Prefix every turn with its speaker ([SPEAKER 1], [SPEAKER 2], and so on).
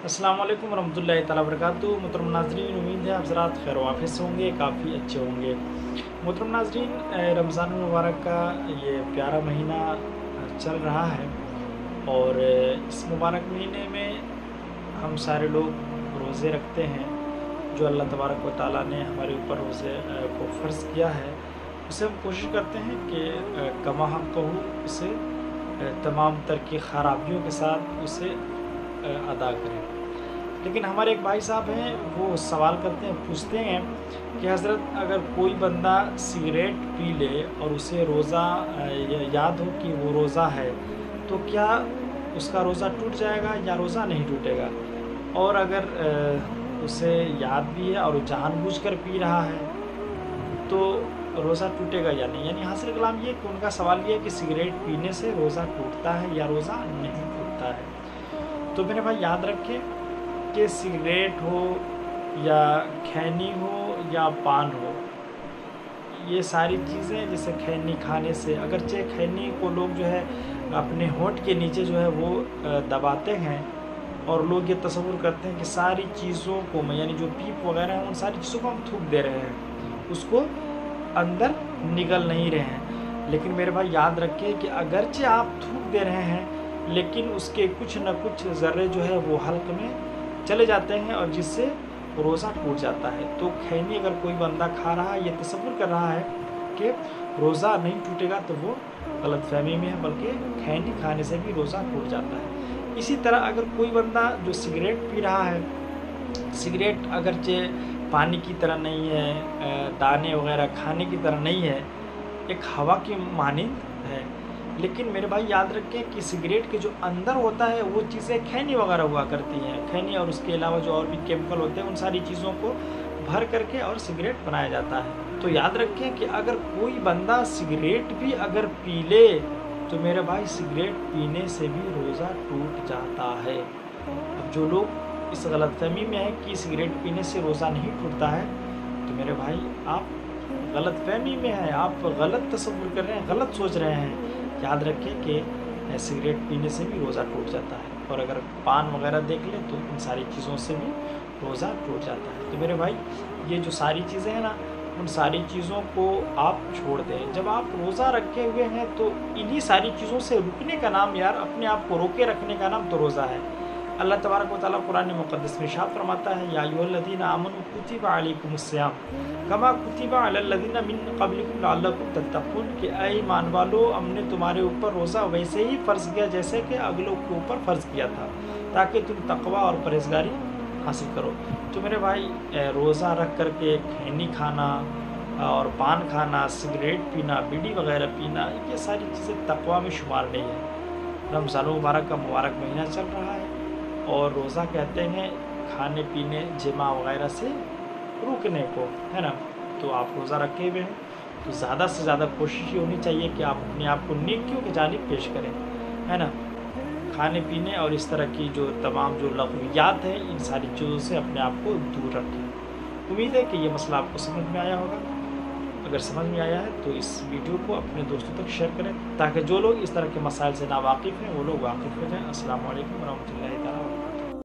[SPEAKER 1] अस्सलाम वालेकुम रहमतुल्लाहि ताला वबरकातुहू। मोहतरम नाज़रीन, उम्मीद है आप ज़रात खैर वाफ़िस से होंगे, काफ़ी अच्छे होंगे। मोहतरम नाज़रीन, रमज़ान मुबारक का ये प्यारा महीना चल रहा है और इस मुबारक महीने में हम सारे लोग रोज़े रखते हैं। जो अल्लाह तबारक व तआला ने हमारे ऊपर रोज़े को फ़र्ज़ किया है, उसे हम कोशिश करते हैं कि कमा हक़ हो उसे तमाम तर की ख़राबियों के साथ उसे अदा करें। लेकिन हमारे एक भाई साहब हैं, वो सवाल करते हैं, पूछते हैं कि हज़रत अगर कोई बंदा सिगरेट पी ले और उसे रोज़ा याद हो कि वो रोज़ा है, तो क्या उसका रोज़ा टूट जाएगा या रोज़ा नहीं टूटेगा? और अगर उसे याद भी है और जानबूझकर पी रहा है तो रोज़ा टूटेगा या नहीं? यानी हासिल कलाम ये कि उनका सवाल ये है कि सिगरेट पीने से रोज़ा टूटता है या रोज़ा नहीं टूटता है। तो मेरे भाई याद रखें कि सिगरेट हो या खैनी हो या पान हो, ये सारी चीज़ें जैसे खैनी खाने से, अगरचे खैनी को लोग जो है अपने होंठ के नीचे जो है वो दबाते हैं और लोग ये तसव्वुर करते हैं कि सारी चीज़ों को यानी जो पीप वगैरह है उन सारी चीज़ों को हम थूक दे रहे हैं, उसको अंदर निगल नहीं रहे हैं। लेकिन मेरे भाई याद रखिए कि अगरचे आप थूक दे रहे हैं लेकिन उसके कुछ न कुछ ज़र्रे जो है वो हल्क में चले जाते हैं और जिससे रोज़ा टूट जाता है। तो खैनी अगर कोई बंदा खा रहा है, ये तसव्वुर कर रहा है कि रोज़ा नहीं टूटेगा, तो वो गलतफहमी में है, बल्कि खैनी खाने से भी रोज़ा टूट जाता है। इसी तरह अगर कोई बंदा जो सिगरेट पी रहा है, सिगरेट अगरचे पानी की तरह नहीं है, दाने वगैरह खाने की तरह नहीं है, एक हवा की मानिंद है, लेकिन मेरे भाई याद रखें कि सिगरेट के जो अंदर होता है वो चीज़ें खैनी वगैरह हुआ करती हैं। खैनी और उसके अलावा जो और भी केमिकल होते हैं, उन सारी चीज़ों को भर करके और सिगरेट बनाया जाता है। तो याद रखें कि अगर कोई बंदा सिगरेट भी अगर पी ले तो मेरे भाई सिगरेट पीने से भी रोज़ा टूट जाता है। अब जो लोग इस गलतफहमी में है कि सिगरेट पीने से रोज़ा नहीं टूटता है, तो मेरे भाई आप गलतफहमी में हैं, आप गलत तसव्वुर कर रहे हैं, गलत सोच रहे हैं। याद रखें कि सिगरेट पीने से भी रोज़ा टूट जाता है और अगर पान वगैरह देख लें तो इन सारी चीज़ों से भी रोज़ा टूट जाता है। तो मेरे भाई ये जो सारी चीज़ें हैं ना, उन सारी चीज़ों को आप छोड़ दें। जब आप रोज़ा रखे हुए हैं तो इन्हीं सारी चीज़ों से रुकने का नाम, यार अपने आप को रोके रखने का नाम तो रोज़ा है। अल्लाह तबारक व तआला कुरान मुक़द्दस में इरशाद फरमाता है, या अय्युहल्लज़ीना आमनू कुतिबा अलैकुमुस्सियाम कमा कुतिबा अलल्लज़ीना मिन क़ब्लिकुम लअल्लकुम तत्तक़ून, कि ऐ ईमान वालो, हमने तुम्हारे ऊपर रोज़ा वैसे ही फ़र्ज़ किया जैसे कि अगलों के ऊपर फ़र्ज़ किया था, ताकि तुम तक़वा और परहेज़गारी हासिल करो। तो मेरे भाई रोज़ा रख कर के खैनी खाना और पान खाना, सिगरेट पीना, बीड़ी वगैरह पीना, ये सारी चीज़ें तक़वा में शुमार नहीं है। रमज़ान मुबारक का मुबारक महीना चल रहा है और रोज़ा कहते हैं खाने पीने जिमा वगैरह से रुकने को, है ना। तो आप रोज़ा रखे हुए हैं तो ज़्यादा से ज़्यादा कोशिश ये होनी चाहिए कि आप अपने आप को नेकियों की जानिब पेश करें, है ना। खाने पीने और इस तरह की जो तमाम जो लग़वियात हैं, इन सारी चीज़ों से अपने आप को दूर रखें। उम्मीद है कि ये मसला आपको समझ में आया होगा। अगर समझ में आया है तो इस वीडियो को अपने दोस्तों तक शेयर करें, ताकि जो लोग इस तरह के मसाइल से नावाकिफ़ हैं वो लोग वाकिफ़ हो जाएँ। अस्सलामु अलैकुम व रहमतुल्लाहि तआला।